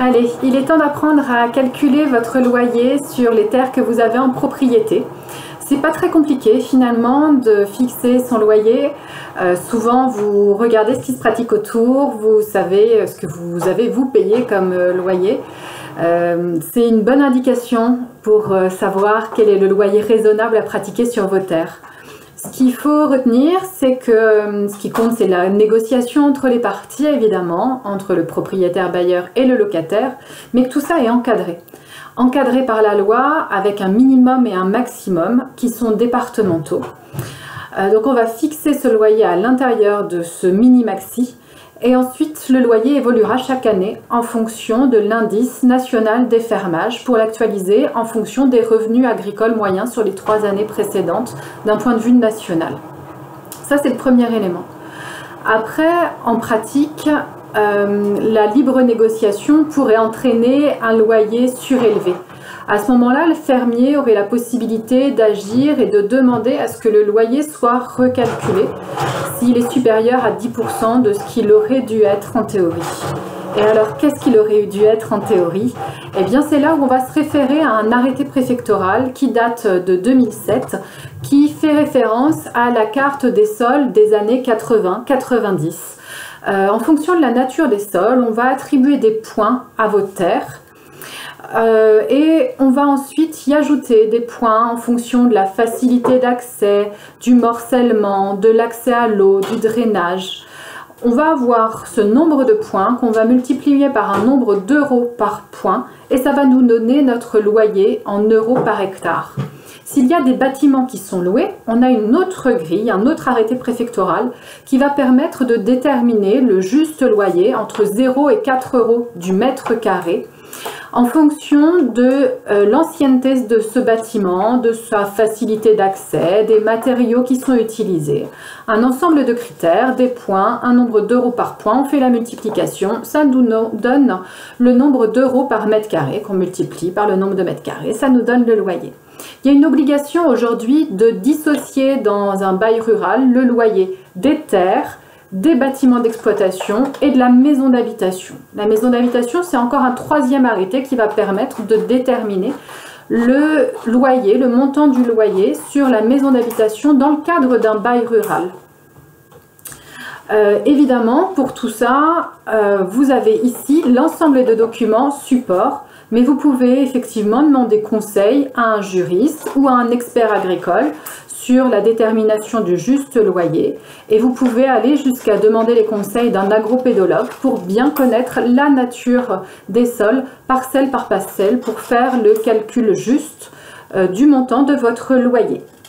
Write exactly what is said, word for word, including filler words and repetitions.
Allez, il est temps d'apprendre à calculer votre loyer sur les terres que vous avez en propriété. C'est pas très compliqué finalement de fixer son loyer. Euh, souvent vous regardez ce qui se pratique autour, vous savez ce que vous avez vous payé comme euh, loyer. Euh, c'est une bonne indication pour euh, savoir quel est le loyer raisonnable à pratiquer sur vos terres. Ce qu'il faut retenir, c'est que euh, ce qui compte, c'est la négociation entre les parties, évidemment, entre le propriétaire bailleur et le locataire, mais que tout ça est encadré. Encadré par la loi avec un minimum et un maximum qui sont départementaux. Euh, donc on va fixer ce loyer à l'intérieur de ce mini-maxi et ensuite le loyer évoluera chaque année en fonction de l'indice national des fermages pour l'actualiser en fonction des revenus agricoles moyens sur les trois années précédentes d'un point de vue national. Ça c'est le premier élément. Après, en pratique, Euh, la libre négociation pourrait entraîner un loyer surélevé. À ce moment-là, le fermier aurait la possibilité d'agir et de demander à ce que le loyer soit recalculé s'il est supérieur à dix pour cent de ce qu'il aurait dû être en théorie. Et alors, qu'est-ce qu'il aurait dû être en théorie? Eh bien, c'est là où on va se référer à un arrêté préfectoral qui date de deux mille sept, qui fait référence à la carte des sols des années quatre-vingts quatre-vingt-dix. Euh, en fonction de la nature des sols, on va attribuer des points à vos terres euh, et on va ensuite y ajouter des points en fonction de la facilité d'accès, du morcellement, de l'accès à l'eau, du drainage. On va avoir ce nombre de points qu'on va multiplier par un nombre d'euros par point et ça va nous donner notre loyer en euros par hectare. S'il y a des bâtiments qui sont loués, on a une autre grille, un autre arrêté préfectoral qui va permettre de déterminer le juste loyer entre zéro et quatre euros du mètre carré en fonction de euh, l'ancienneté de ce bâtiment, de sa facilité d'accès, des matériaux qui sont utilisés. Un ensemble de critères, des points, un nombre d'euros par point, on fait la multiplication, ça nous donne le nombre d'euros par mètre carré qu'on multiplie par le nombre de mètres carrés, ça nous donne le loyer. Il y a une obligation aujourd'hui de dissocier dans un bail rural le loyer des terres, des bâtiments d'exploitation et de la maison d'habitation. La maison d'habitation, c'est encore un troisième arrêté qui va permettre de déterminer le loyer, le montant du loyer sur la maison d'habitation dans le cadre d'un bail rural. Euh, évidemment, pour tout ça, euh, vous avez ici l'ensemble de documents support, mais vous pouvez effectivement demander conseil à un juriste ou à un expert agricole sur la détermination du juste loyer et vous pouvez aller jusqu'à demander les conseils d'un agropédologue pour bien connaître la nature des sols, parcelle par parcelle, pour faire le calcul juste euh, du montant de votre loyer.